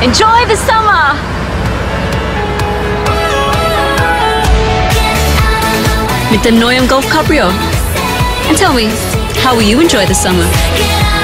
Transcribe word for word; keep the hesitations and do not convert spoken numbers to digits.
Enjoy the summer! Mit dem neuen Golf Cabrio. And tell me, how will you enjoy the summer?